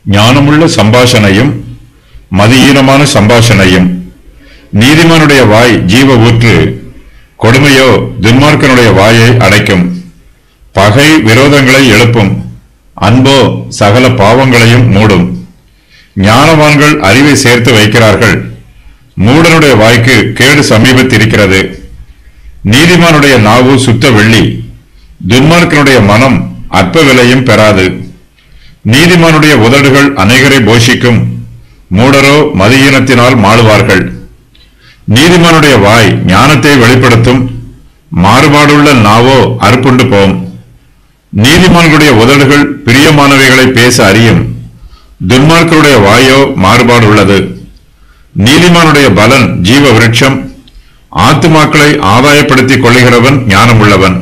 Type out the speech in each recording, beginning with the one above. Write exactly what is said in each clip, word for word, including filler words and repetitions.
ஞானமுள்ள சம்பாஷணையும் மதியீனமான சம்பாஷணையும். நீதிமானுடைய வாய் ஜீவ ஊற்று, கொடுமையோ துன்மார்க்கனுடைய வாயை அடைக்கும். பகை விரோதங்களை எழுப்பும், அன்போ சகல பாவங்களையும் மூடும். ஞானவான்கள் அறிவை சேர்த்து வைக்கிறார்கள், மூடனுடைய வாய்க்கு கேடு சமீபத்திருக்கிறது. நீதிமானுடைய நாவு சுத்த வெள்ளி, துன்மார்க்கனுடைய மனம் அற்ப விலையும் பெறாது. நீதிமானுடைய உதடுகள் அநேகரை போஷிக்கும், மூடரோ மதியீனத்தினால் மாளுவார்கள். நீதிமானுடைய வாய் ஞானத்தை வெளிப்படுத்தும், மாறுபாடுள்ள நாவோ அறுப்புண்டு போம். நீதிமான்களுடைய உதடுகள் பிரியமானவைகளை பேச அறியும், துன்மார்க்கருடைய வாயோ மாறுபாடு உள்ளது. நீதிமானுடைய பலன் ஜீவ விருட்சம், ஆத்துமாக்களை ஆதாயப்படுத்திக் கொள்ளுகிறவன் ஞானமுள்ளவன்.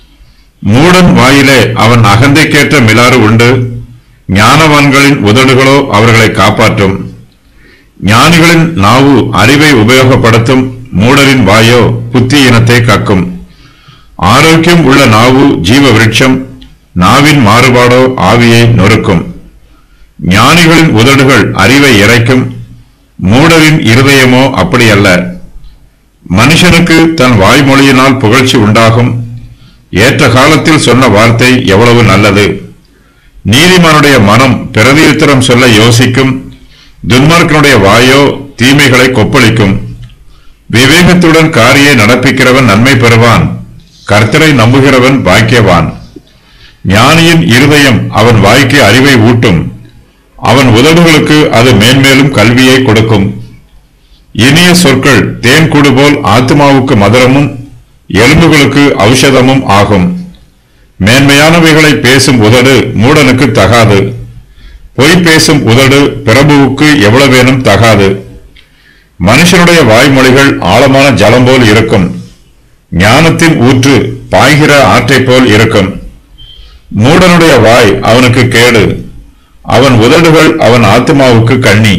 மூடன் வாயிலே அவன் அகந்தைக்கேற்ற மிலாறு உண்டு, ஞானவான்களின் உதடுகளோ அவர்களை காப்பாற்றும். ஞானிகளின் நாவு அறிவை உபயோகப்படுத்தும், மூடரின் வாயோ புத்தியினத்தை கக்கும். ஆரோக்கியம் உள்ள நாவு ஜீவ விருட்சம், நாவின் மாறுபாடோ ஆவியை நொறுக்கும். ஞானிகளின் உதடுகள் அறிவை இறைக்கும், மூடரின் இருதயமோ அப்படியல்ல. மனுஷனுக்கு தன் வாய்மொழியினால் புகழ்ச்சி உண்டாகும், ஏற்ற காலத்தில் சொன்ன வார்த்தை எவ்வளவு நல்லது. நீதிமானுடைய மனம் பிரதியுத்தரம் சொல்ல யோசிக்கும், துன்மார்க்கனுடைய வாயோ தீமைகளை கொப்பளிக்கும். விவேகத்துடன் காரியை நடப்பிக்கிறவன் நன்மை பெறுவான், கர்த்தரை நம்புகிறவன் பாக்கியவான். ஞானியின் இருதயம் அவன் வாய்க்கு அறிவை ஊட்டும், அவன் உதடுகளுக்கு அது மேன்மேலும் கல்வியை கொடுக்கும். இனிய சொற்கள் தேன் கூடு போல் ஆத்மாவுக்கு மதுரமும் எலும்புகளுக்கு ஔஷதமும் ஆகும். மேன்மையானவைகளை பேசும் உதடு மூடனுக்கு தகாது, பொய் பேசும் உதடு பிரபுவுக்கு எவ்வளவேனும் தகாது. மனுஷனுடைய வாய்மொழிகள் ஆழமான ஜலம் போல் இருக்கும், ஞானத்தின் ஊற்று பாய்கிற ஆற்றை போல் இருக்கும். மூடனுடைய வாய் அவனுக்கு கேடு, அவன் உதடுகள் அவன் ஆத்மாவுக்கு கண்ணி.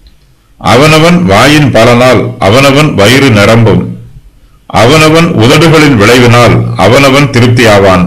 அவனவன் வாயின் பலனால் அவனவன் வயிறு நிரம்பும், அவனவன் உதடுகளின் விளைவினால் அவனவன் திருப்தியாவான்.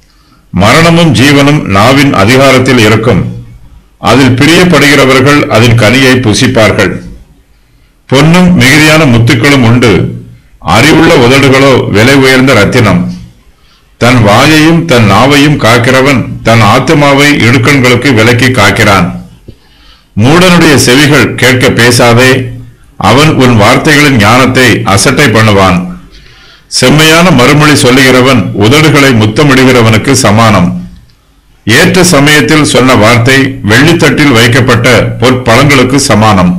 மரணமும் ஜீவனும் நாவின் அதிகாரத்தில் இருக்கும், அதில் பிரியப்படுகிறவர்கள் அதன் கனியை புசிப்பார்கள். பொன்னும் மிகுதியான முத்துக்களும் உண்டு, அறிவுள்ள உதடுகளோ விலை உயர்ந்த ரத்தினம். தன் வாயையும் தன் நாவையும் காக்கிறவன் தன் ஆத்மாவை இடுக்கண்களுக்கு விலக்கி காக்கிறான். மூடனுடைய செவிகள் கேட்க பேசாதே, அவன் உன் வார்த்தைகளின் ஞானத்தை அசட்டை பண்ணுவான். செம்மையான மறுமொழி சொல்லுகிறவன் உதடுகளை முத்தமிடுகிறவனுக்கு சமானம். ஏற்ற சமயத்தில் சொன்ன வார்த்தை வெள்ளித்தட்டில் வைக்கப்பட்ட பொற்பழங்களுக்கு சமானம்.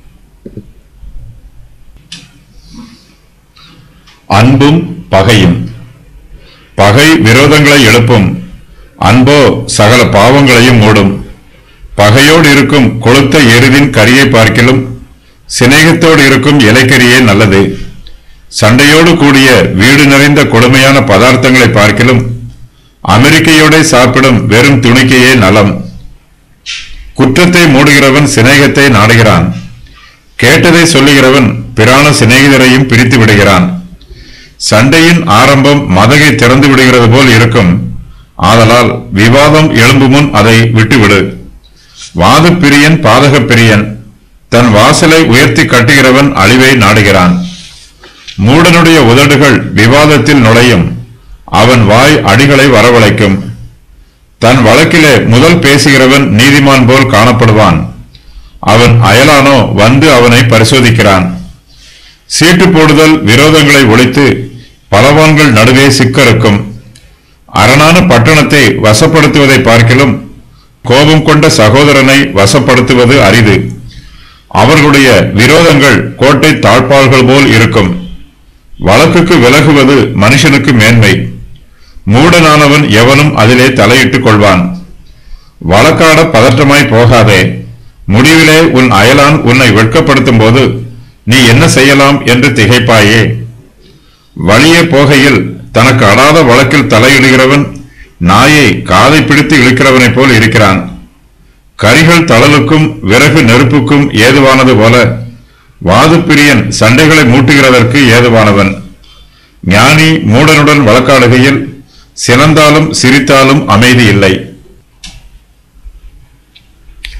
அன்பும் பகையும். பகை விரோதங்களை எழுப்பும், அன்போ சகல பாவங்களையும் மூடும். பகையோடு இருக்கும் கொளுத்த எருதின் கரியை பார்க்கிலும் சிநேகத்தோடு இருக்கும் இலைக்கரியே நல்லது. சண்டையோடு கூடிய வீடு நிறைந்த கொடுமையான பதார்த்தங்களை பார்க்கிலும் அமெரிக்கையோட சாப்பிடும் வெறும் துணிக்கையே நலம். குற்றத்தை மூடுகிறவன் சிநேகத்தை நாடுகிறான், கேட்டதை சொல்லுகிறவன் பிரான சிநேகிதரையும் பிரித்து விடுகிறான். சண்டையின் ஆரம்பம் மதகை திறந்து விடுகிறது போல் இருக்கும், ஆதலால் விவாதம் எழும்பு முன் அதை விட்டுவிடு. வாத பிரியன் பாதக பிரியன், தன் வாசலை உயர்த்தி கட்டுகிறவன் அழிவை நாடுகிறான். மூடனுடைய உதடுகள் விவாதத்தில் நுழையும், அவன் வாய் அடிகளை வரவழைக்கும். தன் வழக்கிலே முதல் பேசுகிறவன் நீதிமான் போல் காணப்படுவான், அவன் அயலானோ வந்து அவனை பரிசோதிக்கிறான். சீட்டு போடுதல் விரோதங்களை ஒழித்து பலவான்கள் நடுவே சிக்கறுக்கும். அரணான பட்டணத்தை வசப்படுத்துவதை பார்க்கிலும் கோபம் கொண்ட சகோதரனை வசப்படுத்துவது அரிது. அவர்களுடைய விரோதங்கள் கோட்டை தாழ்பாள்கள் போல் இருக்கும். வழக்குக்கு விலகுவது மனுஷனுக்கு மேன்மை, மூடனானவன் எவனும் அதிலே தலையிட்டுக் கொள்வான். வழக்காட பதற்றமாய் போகாதே, முடிவிலே உன் அயலான் உன்னை வெட்கப்படுத்தும் போது நீ என்ன செய்யலாம் என்று திகைப்பாயே. வழியே போகையில் தனக்கு அடாத வழக்கில் தலையிடுகிறவன் நாயை காதை பிடித்து இழுக்கிறவனைப் போல் இருக்கிறான். கரிகள் தளலுக்கும் விறகு நெருப்புக்கும் ஏதுவானது போல வாதுப்பிரியன் சண்டைகளை மூட்டுகிறதற்கு ஏதுவானவன். ஞானி மூடனுடன் வழக்காடுகையில் சினந்தாலும் சிரித்தாலும் அமைதி இல்லை.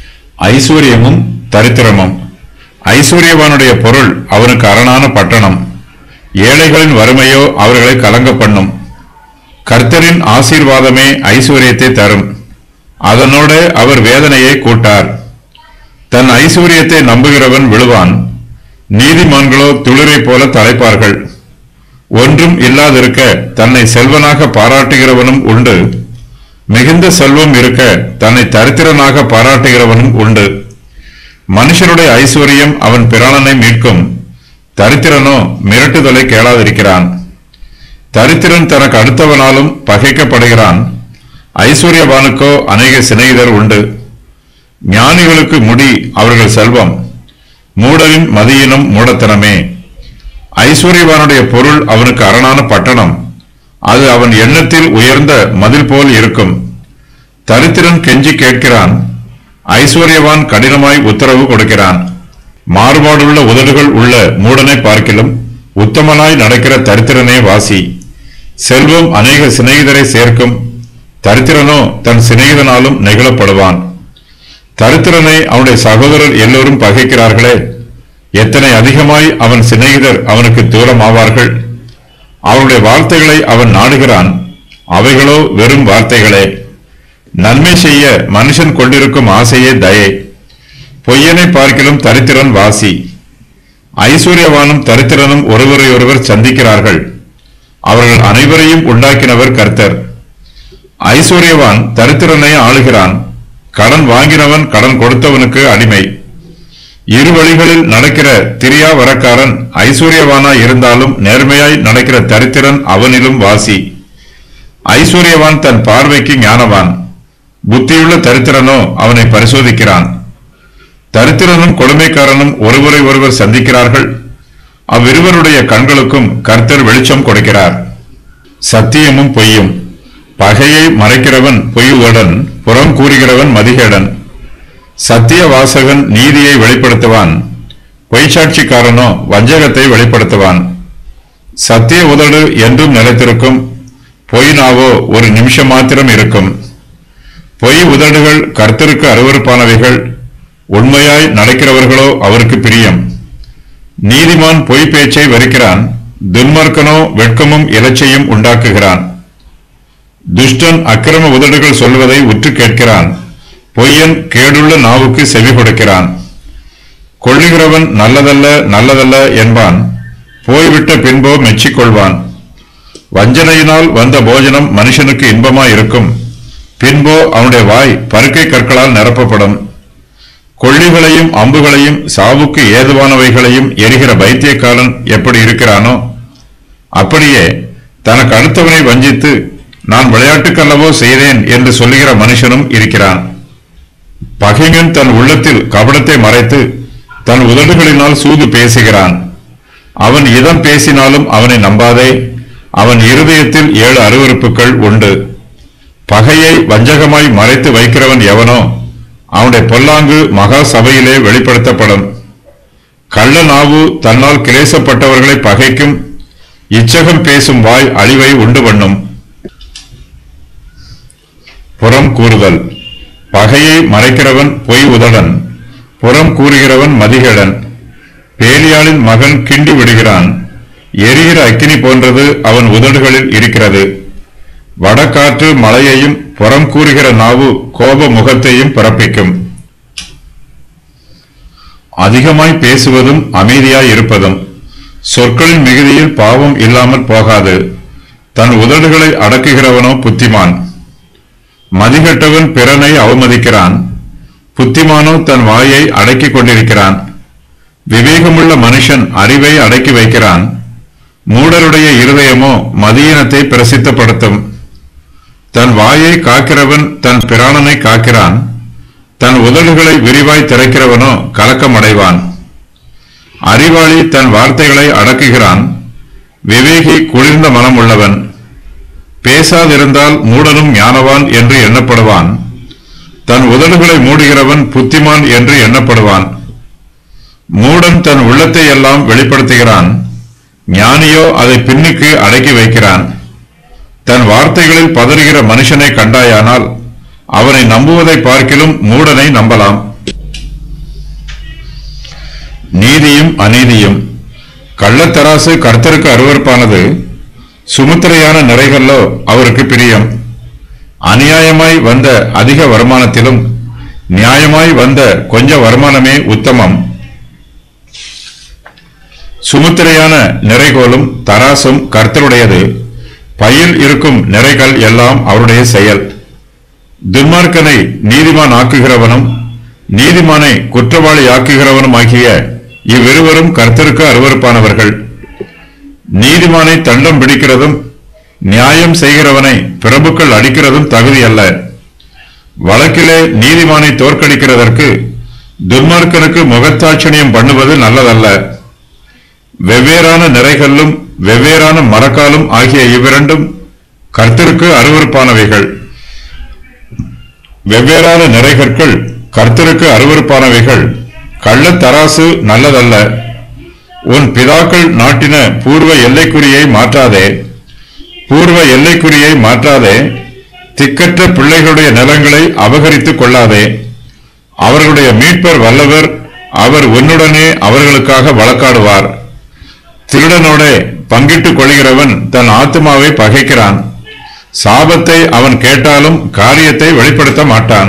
ஐஸ்வர்யமும் தரித்திரமும். ஐஸ்வர்யவானுடைய பொருள் அவனுக்கு அரணான பட்டணம். ஏழைகளின் வறுமையோ அவர்களை கலங்க பண்ணும். கர்த்தரின் ஆசீர்வாதமே ஐஸ்வர்யத்தை தரும். அதனோடு அவர் வேதனையை கூட்டார். தன் ஐஸ்வர்யத்தை நம்புகிறவன் விழுவான். நீதிமான்களோ துளிரை போல தலைப்பார்கள். ஒன்றும் இல்லாதிருக்க தன்னை செல்வனாக பாராட்டுகிறவனும் உண்டு. மிகுந்த செல்வம் இருக்க தன்னை தரித்திரனாக பாராட்டுகிறவனும் உண்டு. மனுஷனுடைய ஐஸ்வர்யம் அவன் பிராணனை மீட்கும். தரித்திரனோ மிரட்டுதலை கேளாதிருக்கிறான். தரித்திரன் தனக்கு அடுத்தவனாலும் பகைக்கப்படுகிறான். ஐஸ்வர்யவானுக்கோ அநேக சிநேகிதர் உண்டு. ஞானிகளுக்கு முடி அவர்கள் செல்வம். மூடரின் மதியினும் மூடத்தனமே. ஐஸ்வர்யவானுடைய பொருள் அவனுக்கு அரணான பட்டணம். அது அவன் எண்ணத்தில் உயர்ந்த மதில் போல் இருக்கும். தரித்திரன் கெஞ்சி கேட்கிறான். ஐஸ்வர்யவான் கடினமாய் உத்தரவு கொடுக்கிறான். மாறுபாடுள்ள உதடுகள் உள்ள மூடனை பார்க்கிலும் உத்தமனாய் நடக்கிற தரித்திரனே வாசி. செல்வம் அநேக சிநேகிதரை சேர்க்கும். தரித்திரனோ தன் சிநேகிதனாலும் நெகிழப்படுவான். தரித்திரனை அவனுடைய சகோதரர் எல்லோரும் பகைக்கிறார்களே, எத்தனை அதிகமாய் அவன் சிநேகிதர் அவனுக்கு தூரமாவார்கள். அவருடைய வார்த்தைகளை அவன் நாடுகிறான். அவைகளோ வெறும் வார்த்தைகளே. நன்மை செய்ய மனுஷன் கொண்டிருக்கும் ஆசையே தயை. பொய்யனை பார்க்கிலும் தரித்திரன் வாசி. ஐஸ்வர்யவானும் தரித்திரனும் ஒருவரையொருவர் சந்திக்கிறார்கள். அவர்கள் அனைவரையும் உண்டாக்கினவர் கர்த்தர். ஐஸ்வர்யவான் தரித்திரனை ஆளுகிறான். கடன் வாங்கினவன் கடன் கொடுத்தவனுக்கு அடிமை. இரு வழிகளில் நடக்கிற திரியா வரக்காரன் ஐஸ்வர்யவானாய் இருந்தாலும் நேர்மையாய் நடக்கிற தரித்திரன் அவனிலும் வாசி. ஐஸ்வர்யவான் தன் பார்வைக்கு ஞானவான். புத்தியுள்ள தரித்திரனோ அவனை பரிசோதிக்கிறான். தரித்திரனும் கொடுமைக்காரனும் ஒருவரை ஒருவர் சந்திக்கிறார்கள். அவ்விருவருடைய கண்களுக்கும் கர்த்தர் வெளிச்சம் கொடுக்கிறார். சத்தியமும் பொய்யும். பகையை மறைக்கிறவன் பொய்யுடன், புறம் கூறுகிறவன் மதிகேடன். சத்திய வாசகன் நீதியை வெளிப்படுத்துவான். பொய்ச்சாட்சிக்காரனோ வஞ்சகத்தை வெளிப்படுத்துவான். சத்திய உதடு என்றும் நிலைத்திருக்கும். பொய் நாவோ ஒரு நிமிஷம் மாத்திரம் இருக்கும். பொய் உதடுகள் கர்த்தருக்கு அருவருப்பானவைகள். உண்மையாய் நடக்கிறவர்களோ அவருக்கு பிரியம். நீதிமான் பொய் பேச்சை வெறுக்கிறான். துன்மார்க்கனோ வெட்கமும் இலச்சையும் உண்டாக்குகிறான். துஷ்டன் அக்கிரம உதடுகள் சொல்வதை உற்று கேட்கிறான். பொய்யன் கேடுள்ள நாவுக்கு செவி கொடுக்கிறான். கொள்ளுகிறவன் நல்லதல்ல நல்லதல்ல என்பான். போய்விட்ட பின்போ மெச்சிக்கொள்வான். வஞ்சனையினால் வந்த போஜனம் மனுஷனுக்கு இன்பமாய் இருக்கும். பின்போ அவனுடைய வாய் பருக்கை கற்களால் நிரப்பப்படும். கொள்ளிகளையும் அம்புகளையும் சாவுக்கு ஏதுவானவைகளையும் எரிகிற பைத்தியக்காரன் எப்படி இருக்கிறானோ அப்படியே தனக்கு அடுத்தவனை வஞ்சித்து நான் விளையாட்டுக்கல்லவோ செய்தேன் என்று சொல்லுகிற மனுஷனும் இருக்கிறான். பகைஞன் தன் உள்ளத்தில் கபடத்தை மறைத்து தன் உதடுகளினால் சூது பேசுகிறான். அவன் இதம் பேசினாலும் அவனை நம்பாதே. அவன் இருதயத்தில் ஏழு அருவருப்புகள் உண்டு. பகையை வஞ்சகமாய் மறைத்து வைக்கிறவன் எவனோ அவனுடைய பொல்லாங்கு மகா சபையிலே வெளிப்படுத்தப்படும். கள்ள நாவு தன்னால் கிளேசப்பட்டவர்களை பகைக்கும். இச்சகம் பேசும் வாய் அழிவை உண்டு பண்ணும். புறம் கூறுதல். பகையை மறைக்கிறவன் பொய் உதடன். புறம் கூறுகிறவன் மதிகேடன். பேலியாளின் மகன் கிண்டி விடுகிறான். எரிகிற அக்கினி போன்றது அவன் உதடுகளில் இருக்கிறது. வடகாற்று மழையையும் புறம் கூறுகிற நாவு கோப முகத்தையும் பிறப்பிக்கும். அதிகமாய் பேசுவதும் அமைதியாய் இருப்பதும். சொற்களின் மிகுதியில் பாவம் இல்லாமல் போகாது. தன் உதடுகளை அடக்குகிறவனோ புத்திமான். மதிகட்டவன் பிறனை அவமதிக்கிறான். புத்திமானோ தன் வாயை அடக்கிக் கொண்டிருக்கிறான். விவேகமுள்ள மனுஷன் அறிவை அடக்கி வைக்கிறான். மூடருடைய இருதயமோ மதியினத்தை பிரசித்தப்படுத்தும். தன் வாயை காக்கிறவன் தன் பிராணனை காக்கிறான். தன் உதடுகளை விரிவாய் திறக்கிறவனோ கலக்கமடைவான். அறிவாளி தன் வார்த்தைகளை அடக்குகிறான். விவேகி குளிர்ந்த மனம் உள்ளவன். பேசாதிருந்தால் மூடனும் ஞானவான் என்று எண்ணப்படுவான். தன் உதடுகளை மூடுகிறவன் புத்திமான் என்று எண்ணப்படுவான். மூடன் தன் உள்ளத்தை எல்லாம் வெளிப்படுத்துகிறான். ஞானியோ அதை பின்னுக்கு அடக்கி வைக்கிறான். தன் வார்த்தைகளில் பதறுகிற மனுஷனை கண்டாயானால் அவனை நம்புவதை பார்க்கிலும் மூடனை நம்பலாம். நீதியும் அநீதியும். கள்ளத்தராசு கர்த்தருக்கு அருவருப்பானது, சுமுத்திரையான நிறைகளோ அவருக்கு பிரியம். அநியாயமாய் வந்த அதிக வருமானத்திலும் நியாயமாய் வந்த கொஞ்ச வருமானமே உத்தமம். சுமுத்திரையான நிறைகோலும் தராசும் கர்த்தருடையது, பையில் இருக்கும் நிறைகள் எல்லாம் அவருடைய செயல். துன்மார்க்கனை நீதிமான் ஆக்குகிறவனும் நீதிமானை குற்றவாளி ஆக்குகிறவனும் ஆகிய இவ்விருவரும் கர்த்தருக்கு அருவருப்பானவர்கள். நீதிமானை தண்டம் பிடிக்கிறதும் நியாயம் செய்கிறவனை பிரபுக்கள் அடிக்கிறதும் தகுதி அல்ல. வழக்கிலே நீதிமானை தோற்கடிக்கிறதற்கு துன்மார்க்கனுக்கு முகத்தாட்சணியம் பண்ணுவது நல்லதல்ல. வெவ்வேறான நிறைகளும் வெவ்வேறான மரக்காலும் ஆகிய இவ்விரண்டும் கர்த்தருக்கு அருவருப்பானவைகள். வெவ்வேறான நிறைகற்கள் கர்த்தருக்கு அருவருப்பானவைகள். கள்ளத்தராசு நல்லதல்ல. உன் பிதாக்கள் நாட்டின பூர்வ எல்லைக்குறியை மாற்றாதே. பூர்வ எல்லைக்குறியை மாற்றாதே. திக்கற்ற பிள்ளைகளுடைய நிலங்களை அபகரித்துக் கொள்ளாதே. அவர்களுடைய மீட்பர் வல்லவர், அவர் உன்னுடனே அவர்களுக்காக வழக்காடுவார். திருடனோட பங்கிட்டுக் கொள்கிறவன் தன் ஆத்துமாவை பகைக்கிறான். சாபத்தை அவன் கேட்டாலும் காரியத்தை வெளிப்படுத்த மாட்டான்.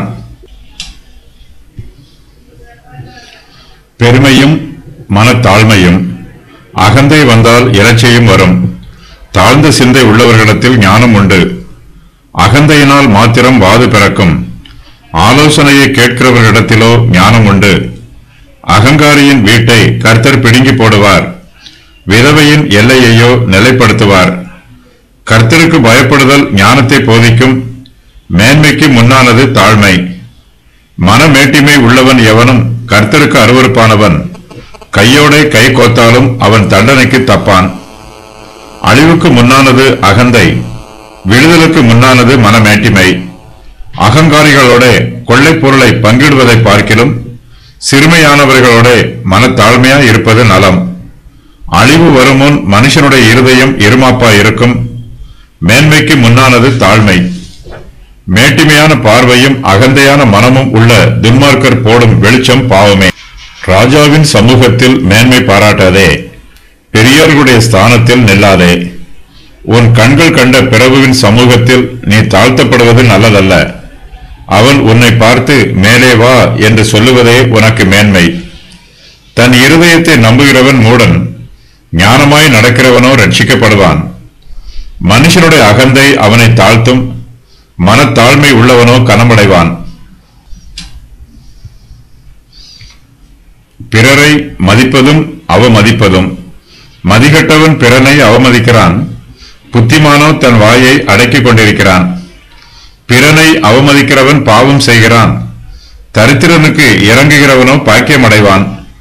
பெருமையும் மனத்தாழ்மையும். அகந்தை வந்தால் இலச்சையும் வரும். தாழ்ந்த சிந்தை உள்ளவர்களிடத்தில் ஞானம் உண்டு. அகந்தையினால் மாத்திரம் வாது பிறக்கும். ஆலோசனையை கேட்கிறவர்களிடத்திலோ ஞானம் உண்டு. அகங்காரியின் வீட்டை கர்த்தர் பிடுங்கி போடுவார், விதவையின் எல்லையையோ நிலைப்படுத்துவார். கர்த்தருக்கு பயப்படுதல் ஞானத்தை போதிக்கும். மேன்மைக்கு முன்னானது தாழ்மை. மனமேட்டிமை உள்ளவன் எவனும் கர்த்தருக்கு அருவருப்பானவன். கையோடே கை கோத்தாலும் அவன் தண்டனைக்கு தப்பான். அழிவுக்கு முன்னானது அகந்தை, விடுதலுக்கு முன்னானது மனமேட்டிமை. அகங்காரிகளோட கொள்ளை பொருளை பங்கிடுவதை பார்க்கிலும் சிறுமையானவர்களோட மனத்தாழ்மையாய் இருப்பது நலம். அழிவு வருமுன் மனுஷனுடைய இருதயம் இருமாப்பா இருக்கும். மேன்மைக்கு முன்னானது தாழ்மை. மேட்டிமையான பார்வையும் அகந்தையான மனமும் உள்ள துன்மார்க்கர் போடும் வெளிச்சம் பாவமே. ராஜாவின் சமூகத்தில் மேன்மை பாராட்டாதே, பெரியோர்களுடைய ஸ்தானத்தில் நில்லாதே. உன் கண்கள் கண்ட பிரபுவின் சமூகத்தில் நீ தாழ்த்தப்படுவது நல்லதல்ல. அவன் உன்னை பார்த்து மேலே வா என்று சொல்லுவதே உனக்கு மேன்மை. தன் இருதயத்தை நம்புகிறவன் மூடன், ஞானமாய் நடக்கிறவனோ ரட்சிக்கப்படுவான். மனுஷனுடைய அகந்தை அவனை தாழ்த்தும், மனத்தாழ்மை உள்ளவனோ கனமடைவான். பிறரை மதிப்பதும் அவமதிப்பதும். மதிகட்டவன் பிறனை அவமதிக்கிறான், புத்திமானோ தன் வாயை அடக்கிக் கொண்டிருக்கிறான். பிறனை அவமதிக்கிறவன் பாவம் செய்கிறான், தரித்திரனுக்கு இறங்குகிறவனோ பாக்கியமடைவான்.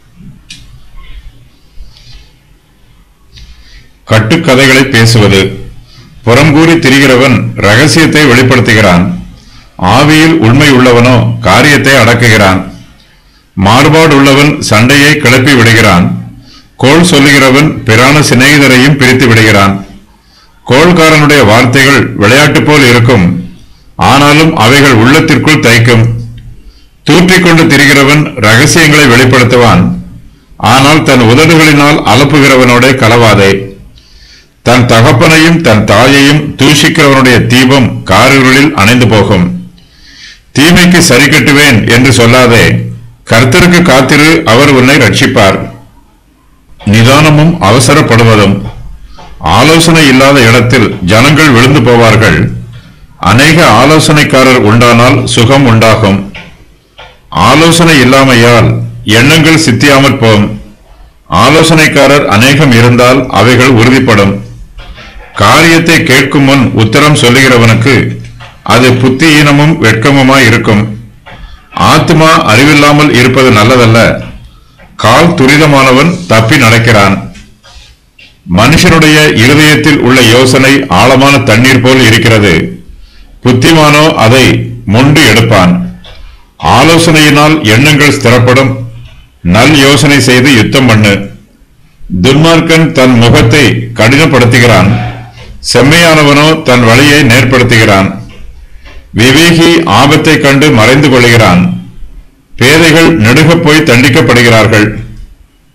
கட்டுக்கதைகளை பேசுவது. புறங்கூறி திரிகிறவன் ரகசியத்தை வெளிப்படுத்துகிறான். ஆவியில் உண்மை உள்ளவனோ காரியத்தை அடக்குகிறான். மாறுபாடு உள்ளவன் சண்டையை கிளப்பி விடுகிறான். கோள் சொல்லுகிறவன் பிரான சிநேகிதரையும் பிரித்து விடுகிறான். கோள்காரனுடைய வார்த்தைகள் விளையாட்டு போல் இருக்கும், ஆனாலும் அவைகள் உள்ளத்திற்குள் தைக்கும். தூற்றிக்கொண்டு திரிகிறவன் ரகசியங்களை வெளிப்படுத்துவான், ஆனால் தன் உதடுகளினால் அலப்புகிறவனோட கலவாதே. தன் தகப்பனையும் தன் தாயையும் தூஷிக்கிறவனுடைய தீபம் காரிருளில் அணைந்து போகும். தீமைக்கு சரி கட்டுவேன் என்று சொல்லாதே, கர்த்தருக்கு காத்திரு, அவர் உன்னை ரட்சிப்பார். நிதானமும் அவசரப்படுவதும். ஆலோசனை இல்லாத இடத்தில் ஜனங்கள் விழுந்து போவார்கள். அநேக ஆலோசனைக்காரர் உண்டானால் சுகம் உண்டாகும். ஆலோசனை இல்லாமையால் எண்ணங்கள் சித்தியாமற் போம். ஆலோசனைக்காரர் அநேகம் இருந்தால் அவைகள் உறுதிப்படும். காரியத்தை கேட்கும் முன் உத்தரம் சொல்லுகிறவனுக்கு அது புத்தியீனமும் வெட்கமுமாய் இருக்கும். ஆத்மா அறிவில்லாமல் இருப்பது நல்லதல்ல, கால் துரிதமானவன் தப்பி நடக்கிறான். மனுஷனுடைய இருதயத்தில் உள்ள யோசனை ஆழமான தண்ணீர் போல் இருக்கிறது, புத்திமானோ அதை மொண்டு எடுப்பான். ஆலோசனையினால் எண்ணங்கள் ஸ்திரப்படும், நல் யோசனை செய்து யுத்தம் பண்ணு. துன்மார்க்கன் தன் முகத்தை கடினப்படுத்துகிறான், செம்மையானவனோ தன் வழியை நேர்படுத்துகிறான். விவேகி ஆபத்தை கண்டு மறைந்து கொள்கிறான், பேதைகள் நெடுகப் போய் தண்டிக்கப்படுகிறார்கள்.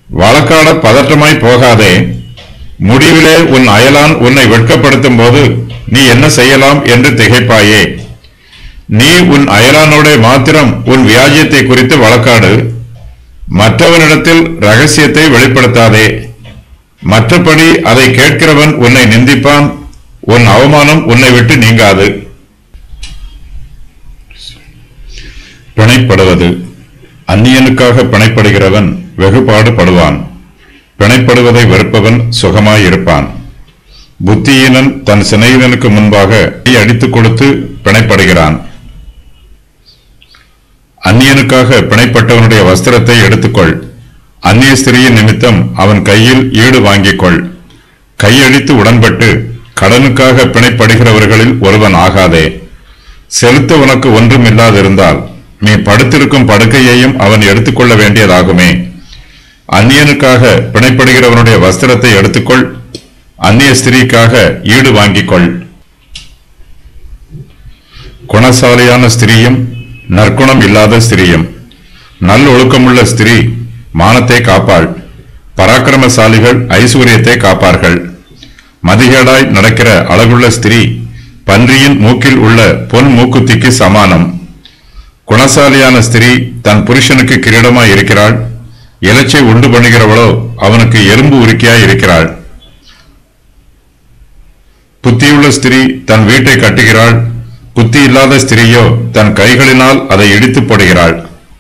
வழக்காட பதற்றமாய் போகாதே. முடிவிலே உன் அயலான் உன்னை வெட்கப்படுத்தும் போது நீ என்ன செய்யலாம் என்று திகைப்பாயே. நீ உன் அயலானோட மாத்திரம் உன் வியாஜ்யத்தை குறித்து வழக்காடு. மற்றவனிடத்தில் ரகசியத்தை வெளிப்படுத்தாதே. மற்றபடி அதை கேட்கிறவன் உன்னை நிந்திப்பான். உன் அவமானம் உன்னை விட்டு நீங்காது. பிணைப்படுவது. அந்நியனுக்காக பிணைப்படுகிறவன் வெகுபாடு படுவான். பிணைப்படுவதை வெறுப்பவன் சுகமாயிருப்பான். புத்தியீனன் தன் சிநேகிதனுக்கு முன்பாக அடித்துக் கொடுத்து பிணைப்படுகிறான். அந்நியனுக்காக பிணைப்பட்டவனுடைய வஸ்திரத்தை எடுத்துக்கொள். அந்நிய ஸ்திரியின் நிமித்தம் அவன் கையில் ஈடு வாங்கிக் கொள். கையடித்து உடன்பட்டு கடனுக்காக பிணைப்படுகிறவர்களில் ஒருவன் ஆகாதே. செலுத்த உனக்கு ஒன்றும் இல்லாதிருந்தால் நீ படுத்திருக்கும் படுக்கையையும் அவன் எடுத்துக்கொள்ள வேண்டியதாகுமே. அந்நியனுக்காக பிணைப்படுகிறவனுடைய வஸ்திரத்தை எடுத்துக்கொள். அந்நிய ஸ்திரீக்காக ஈடு வாங்கிக் கொள். குணசாலியான ஸ்திரீயும் நற்குணம் இல்லாத ஸ்திரீயும். நல்லொழுக்கமுள்ள ஸ்திரீ மானத்தை காப்பாள். பராக்கிரமசாலிகள் ஐஸ்வர்யத்தை காப்பார்கள். மதிகேடாய் நடக்கிற அழகுள்ள ஸ்திரீ பன்றியின் மூக்கில் உள்ள பொன் மூக்குத்திக்கு சமானம். குணசாலியான ஸ்திரீ தன் புருஷனுக்கு கிரீடமாய் இருக்கிறாள். இலச்சை உண்டு பண்ணுகிறவளோ அவனுக்கு எலும்பு உருக்கியாய் இருக்கிறாள். புத்தியுள்ள ஸ்திரீ தன் வீட்டை கட்டுகிறாள். புத்தி இல்லாத ஸ்திரீயோ தன் கைகளினால் அதை இடித்து போடுகிறாள்.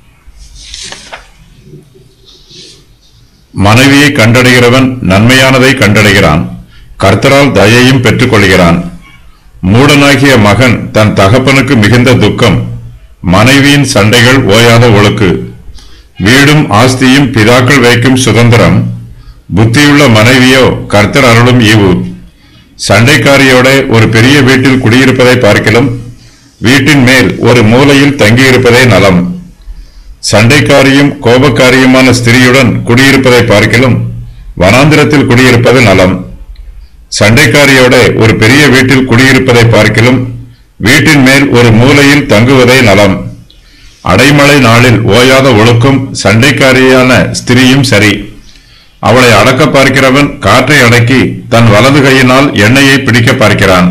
மனைவியை கண்டடைகிறவன் நன்மையானதை கண்டடைகிறான். கர்த்தரால் தயையும் பெற்றுக் கொள்கிறான். மூடனாகிய மகன் தன் தகப்பனுக்கு மிகுந்த துக்கம். மனைவியின் சண்டைகள் ஓயாத ஒழுக்கு. வீடும் ஆஸ்தியும் பிதாக்கள் வைக்கும் சுதந்திரம். புத்தியுள்ள மனைவியோ கர்த்தர் அருளும் ஈவு. சண்டைக்காரியோட ஒரு பெரிய வீட்டில் குடியிருப்பதை பார்க்கிலும் வீட்டின் மேல் ஒரு மூலையில் தங்கியிருப்பதே நலம். சண்டைக்காரியும் கோபக்காரியுமான ஸ்திரியுடன் குடியிருப்பதை பார்க்கிலும் வனாந்திரத்தில் குடியிருப்பது நலம். சண்டைக்காரியோட ஒரு பெரிய வீட்டில் குடியிருப்பதை பார்க்கிலும் வீட்டின் மேல் ஒரு மூலையில் தங்குவதே நலம். அடைமழை நாளில் ஓயாத ஒழுக்கும் சண்டைக்காரியான ஸ்திரியும் சரி. அவளை அடக்க பார்க்கிறவன் காற்றை அடக்கி தன் வலது கையினால் எண்ணெயை பிடிக்க பார்க்கிறான்.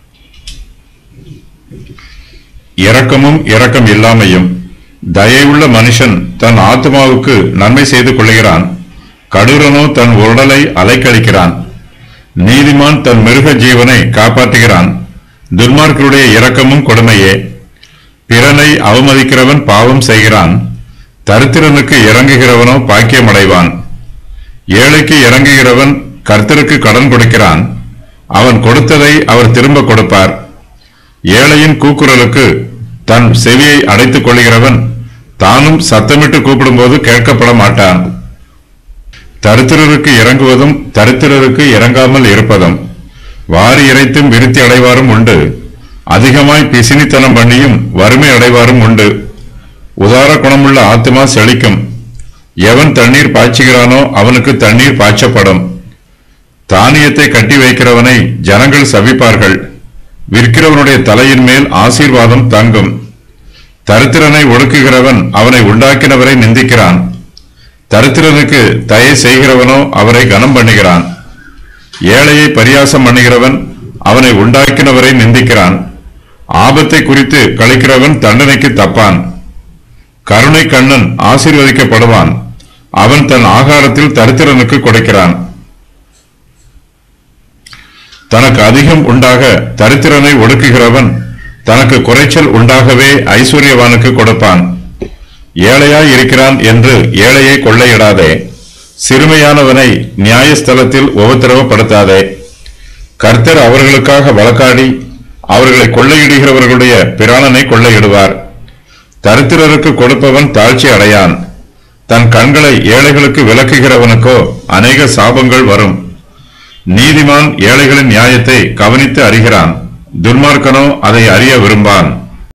இரக்கமும் இரக்கம் இல்லாமையும். தயையுள்ள மனுஷன் தன் ஆத்மாவுக்கு நன்மை செய்து கொள்கிறான். கடூரனோ தன் உடலை அலைக்கழிக்கிறான். நீதிமான் தன் மிருக ஜீவனை காப்பாற்றுகிறான். துன்மார்க்கருடைய இரக்கமும் கொடுமையே. பிறனை அவமதிக்கிறவன் பாவம் செய்கிறான். தரித்திரனுக்கு இறங்குகிறவனோ பாக்கியமடைவான். ஏழைக்கு இறங்குகிறவன் கர்த்தருக்கு கடன் கொடுக்கிறான். அவன் கொடுத்ததை அவர் திரும்ப கொடுப்பார். ஏழையின் கூக்குரலுக்கு தன் செவியை அடைத்துக் கொள்கிறவன் தானும் சத்தமிட்டு கூப்பிடும்போது கேட்கப்பட மாட்டான். தரித்திரருக்கு இறங்குவதும் தரித்திரருக்கு இறங்காமல் இருப்பதும். வாரி இறைத்தும் விருத்தி அடைவாரும் உண்டு. அதிகமாய் பிசினித்தனம் பண்ணியும் வறுமை அடைவாரும் உண்டு. உதார குணமுள்ள ஆத்மா செழிக்கும். எவன் தண்ணீர் பாய்ச்சுகிறானோ அவனுக்கு தண்ணீர் பாய்ச்சப்படும். தானியத்தை கட்டி வைக்கிறவனை ஜனங்கள் சபிப்பார்கள். விற்கிறவனுடைய தலையின் மேல் ஆசீர்வாதம் தங்கும். தரித்திரனை ஒடுக்குகிறவன் அவனை உண்டாக்கினவரை நிந்திக்கிறான். தரித்திரனுக்கு தயை செய்கிறவனோ அவரை கனம் பண்ணுகிறான். ஏழையை பரியாசம் பண்ணுகிறவன் அவனை உண்டாக்கினவரை நிந்திக்கிறான். ஆபத்தை குறித்து கழிக்கிறவன் தண்டனைக்கு தப்பான். கருணை கண்ணன் ஆசீர்வதிக்கப்படுவான். அவன் தன் ஆகாரத்தில் தரித்திரனுக்கு கொடுக்கிறான். தனக்கு அதிகம் உண்டாக தரித்திரனை ஒடுக்குகிறவன் தனக்கு குறைச்சல் உண்டாகவே ஐஸ்வர்யவானுக்கு கொடுப்பான். ஏழையாய் இருக்கிறான் என்று ஏழையை கொள்ளையிடாதே. சிறுமையானவனை நியாயஸ்தலத்தில் உபத்திரவப்படுத்தாதே. கர்த்தர் அவர்களுக்காக வழக்காடி அவர்களை கொள்ளையிடுகிறவர்களுடைய பிராணனை கொள்ளையிடுவார். தரித்திரருக்கு கொடுப்பவன் தாழ்ச்சி அடையான். தன் கண்களை ஏழைகளுக்கு விலக்குகிறவனுக்கோ அநேக சாபங்கள் வரும். நீதிமான் ஏழைகளின் நியாயத்தை கவனித்து அறிகிறான். துன்மார்க்கனோ அதை அறிய விரும்பான்.